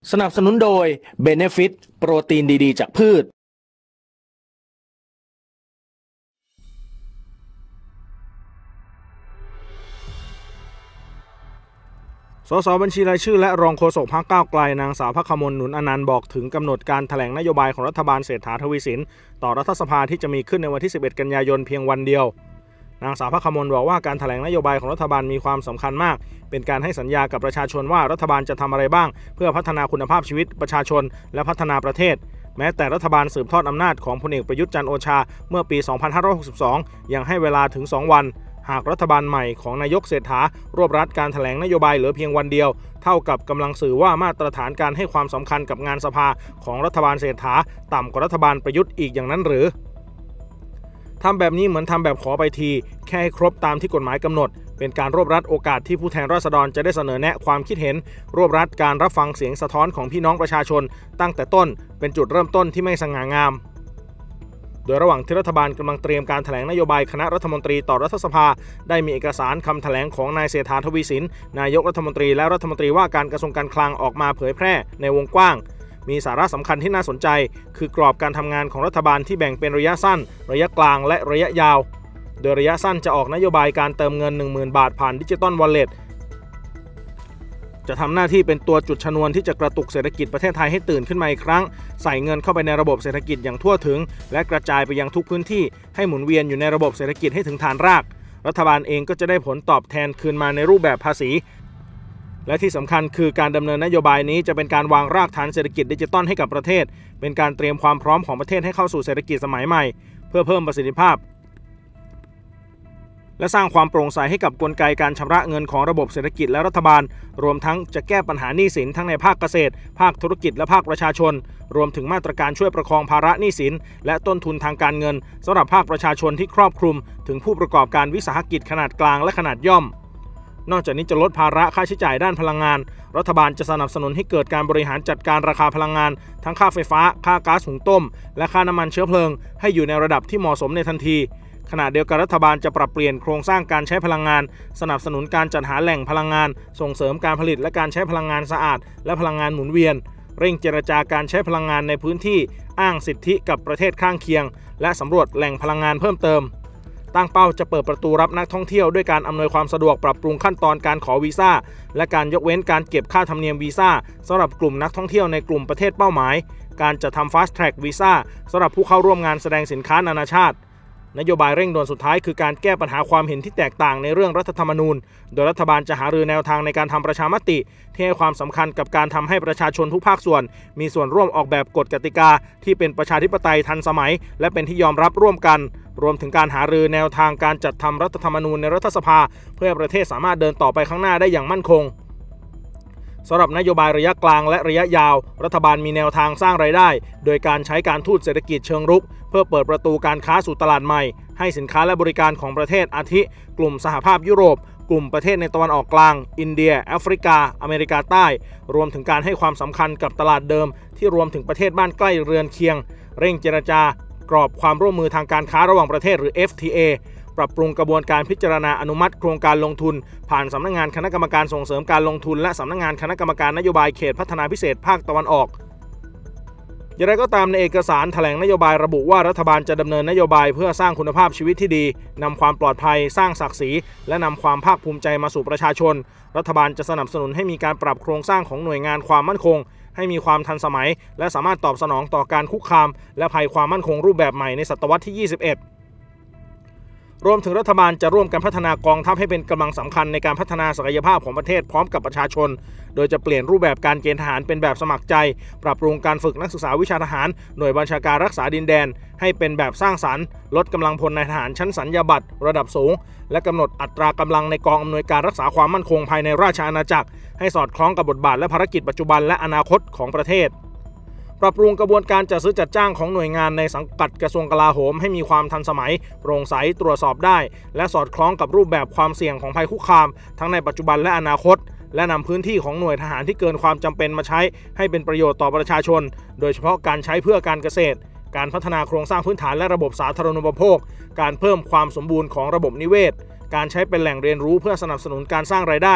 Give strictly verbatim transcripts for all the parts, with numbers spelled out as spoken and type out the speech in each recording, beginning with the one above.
สนับสนุนโดย Benefit โปรตีนดีๆจากพืชสสบัญชีรายชื่อและรองโฆษกพรรคก้าวไกลนางสาวภัคมล หนุนอนันต์บอกถึงกำหนดการแถลงนโยบายของรัฐบาลเศรษฐาทวีสินต่อรัฐสภาที่จะมีขึ้นในวันที่สิบเอ็ดกันยายนเพียงวันเดียวนางสาวภัคมลบอกว่าการแถลงนโยบายของรัฐบาลมีความสำคัญมากเป็นการให้สัญญากับประชาชนว่ารัฐบาลจะทำอะไรบ้างเพื่อพัฒนาคุณภาพชีวิตประชาชนและพัฒนาประเทศแม้แต่รัฐบาลสืบทอดอำนาจของพลเอกประยุทธ์จันทร์โอชาเมื่อปี สองพันห้าร้อยหกสิบสอง ยังให้เวลาถึงสองวันหากรัฐบาลใหม่ของนายกเศรษฐารวบรัดการแถลงนโยบายเหลือเพียงวันเดียวเท่ากับกำลังสื่อว่ามาตรฐานการให้ความสำคัญกับงานสภาของรัฐบาลเศรษฐาต่ำกว่ารัฐบาลประยุทธ์อีกอย่างนั้นหรือทำแบบนี้เหมือนทำแบบขอไปทีแค่ให้ครบตามที่กฎหมายกำหนดเป็นการรวบรัดโอกาสที่ผู้แทนราษฎรจะได้เสนอแนะความคิดเห็นรวบรัดการรับฟังเสียงสะท้อนของพี่น้องประชาชนตั้งแต่ต้นเป็นจุดเริ่มต้นที่ไม่สง่างามโดยระหว่างที่รัฐบาลกำลังเตรียมการแถลงนโยบายคณะรัฐมนตรีต่อรัฐสภาได้มีเอกสารคำแถลงของนายเศรษฐาทวีสินนายกรัฐมนตรีและรัฐมนตรีว่าการกระทรวงการคลังออกมาเผยแพร่ในวงกว้างมีสาระสำคัญที่น่าสนใจคือกรอบการทำงานของรัฐบาลที่แบ่งเป็นระยะสั้นระยะกลางและระยะยาวโดยระยะสั้นจะออกนโยบายการเติมเงิน หนึ่งหมื่น บาทผ่านดิจิตอลวอลเล็ตจะทำหน้าที่เป็นตัวจุดชนวนที่จะกระตุกเศรษฐกิจประเทศไทยให้ตื่นขึ้นมาอีกครั้งใส่เงินเข้าไปในระบบเศรษฐกิจอย่างทั่วถึงและกระจายไปยังทุกพื้นที่ให้หมุนเวียนอยู่ในระบบเศรษฐกิจให้ถึงฐานรากรัฐบาลเองก็จะได้ผลตอบแทนคืนมาในรูปแบบภาษีและที่สำคัญคือการดำเนินนโยบายนี้จะเป็นการวางรากฐานเศรษฐกิจดิจิตอลให้กับประเทศเป็นการเตรียมความพร้อมของประเทศให้เข้าสู่เศรษฐกิจสมัยใหม่เพื่อเพิ่มประสิทธิภาพและสร้างความโปร่งใสให้กับกลไกการชำระเงินของระบบเศรษฐกิจและรัฐบาลรวมทั้งจะแก้ปัญหาหนี้สินทั้งในภาคเกษตรภาคธุรกิจและภาคประชาชนรวมถึงมาตรการช่วยประคองภาระหนี้สินและต้นทุนทางการเงินสำหรับภาคประชาชนที่ครอบคลุมถึงผู้ประกอบการวิสาหกิจขนาดกลางและขนาดย่อมนอกจากนี้จะลดภาระค่าใช้จ่ายด้านพลังงานรัฐบาลจะสนับสนุนให้เกิดการบริหารจัดการราคาพลังงานทั้งค่าไฟฟ้าค่าก๊าซหุงต้มและค่าน้ำมันเชื้อเพลิงให้อยู่ในระดับที่เหมาะสมในทันทีขณะเดียวกันรัฐบาลจะปรับเปลี่ยนโครงสร้างการใช้พลังงานสนับสนุนการจัดหาแหล่งพลังงานส่งเสริมการผลิตและการใช้พลังงานสะอาดและพลังงานหมุนเวียนเร่งเจรจาการใช้พลังงานในพื้นที่อ้างสิทธิกับประเทศข้างเคียงและสำรวจแหล่งพลังงานเพิ่มเติมตั้งเป้าจะเปิดประตูรับนักท่องเที่ยวด้วยการอำนวยความสะดวกปรับปรุงขั้นตอนการขอวีซ่าและการยกเว้นการเก็บค่าธรรมเนียมวีซ่าสำหรับกลุ่มนักท่องเที่ยวในกลุ่มประเทศเป้าหมายการจัดทำ Fast Track Visa สำหรับผู้เข้าร่วมงานแสดงสินค้านานาชาตินโยบายเร่งด่วนสุดท้ายคือการแก้ปัญหาความเห็นที่แตกต่างในเรื่องรัฐธรรมนูญโดยรัฐบาลจะหารือแนวทางในการทำประชามติที่ให้ความสำคัญกับการทำให้ประชาชนทุกภาคส่วนมีส่วนร่วมออกแบบกฎกติกาที่เป็นประชาธิปไตยทันสมัยและเป็นที่ยอมรับร่วมกันรวมถึงการหารือแนวทางการจัดทำรัฐธรรมนูญในรัฐสภาเพื่อให้ประเทศสามารถเดินต่อไปข้างหน้าได้อย่างมั่นคงสำหรับนโยบายระยะกลางและระยะยาวรัฐบาลมีแนวทางสร้างรายได้โดยการใช้การทูตเศรษฐกิจเชิงรุกเพื่อเปิดประตูการค้าสู่ตลาดใหม่ให้สินค้าและบริการของประเทศอาทิกลุ่มสหภาพยุโรปกลุ่มประเทศในตะวันออกกลางอินเดียแอฟริกาอเมริกาใต้รวมถึงการให้ความสำคัญกับตลาดเดิมที่รวมถึงประเทศบ้านใกล้เรือนเคียงเร่งเจรจากรอบความร่วมมือทางการค้าระหว่างประเทศหรือ เอฟ ที เอ ปรับปรุงกระบวนการพิจารณาอนุมัติโครงการลงทุนผ่านสำนักงานคณะกรรมการส่งเสริมการลงทุนและสำนักงานคณะกรรมการนโยบายเขตพัฒนาพิเศษภาคตะวันออกอย่างไรก็ตามในเอกสารแถลงนโยบายระบุว่ารัฐบาลจะดำเนินนโยบายเพื่อสร้างคุณภาพชีวิตที่ดีนำความปลอดภัยสร้างศักดิ์ศรีและนำความภาคภูมิใจมาสู่ประชาชนรัฐบาลจะสนับสนุนให้มีการปรับโครงสร้างของหน่วยงานความมั่นคงให้มีความทันสมัยและสามารถตอบสนองต่อการคุกคามและภัยความมั่นคงรูปแบบใหม่ในศตวรรษที่ ยี่สิบเอ็ดรวมถึงรัฐบาลจะร่วมกันพัฒนากองทัพให้เป็นกำลังสำคัญในการพัฒนาศักยภาพของประเทศพร้อมกับประชาชนโดยจะเปลี่ยนรูปแบบการเกณฑ์ทหารเป็นแบบสมัครใจปรับปรุงการฝึกนักศึกษาวิชาทหารหน่วยบัญชาการรักษาดินแดนให้เป็นแบบสร้างสรรค์ลดกำลังพลนายทหารชั้นสัญญาบัตรระดับสูงและกำหนดอัตรากำลังในกองอำนวยการรักษาความมั่นคงภายในราชอาณาจักรให้สอดคล้องกับบทบาทและภารกิจปัจจุบันและอนาคตของประเทศปรับปรุงกระบวนการจัดซื้อจัดจ้างของหน่วยงานในสังกัดกระทรวงกลาโหมให้มีความทันสมัยโปร่งใสตรวจสอบได้และสอดคล้องกับรูปแบบความเสี่ยงของภัยคุกคามทั้งในปัจจุบันและอนาคตและนำพื้นที่ของหน่วยทหารที่เกินความจำเป็นมาใช้ให้เป็นประโยชน์ต่อประชาชนโดยเฉพาะการใช้เพื่อการเกษตรการพัฒนาโครงสร้างพื้นฐานและระบบสาธารณูปโภคการเพิ่มความสมบูรณ์ของระบบนิเวศการใช้เป็นแหล่งเรียนรู้เพื่อสนับสนุนการสร้างรายได้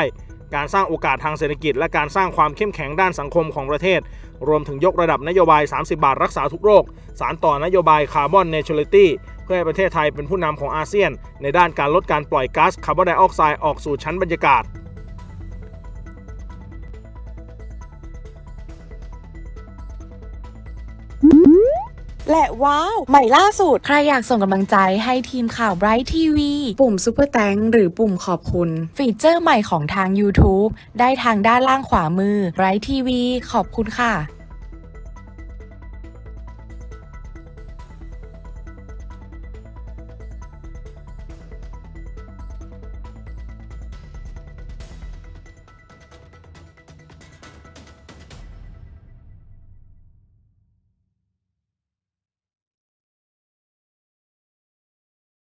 การสร้างโอกาสทางเศรษฐกิจและการสร้างความเข้มแข็งด้านสังคมของประเทศรวมถึงยกระดับนโยบายสามสิบบาทรักษาทุกโรคสานต่อนโยบายคาร์บอนเนเทอรัลิตี้เพื่อให้ประเทศไทยเป็นผู้นำของอาเซียนในด้านการลดการปล่อยก๊าซคาร์บอนไดออกไซด์ออกสู่ชั้นบรรยากาศและว้าวใหม่ล่าสุดใครอยากส่งกำลังใจให้ทีมข่าว Bright ที วี ปุ่ม Super Thanks หรือปุ่มขอบคุณฟีเจอร์ใหม่ของทาง YouTube ได้ทางด้านล่างขวามือ Bright ที วี ขอบคุณค่ะ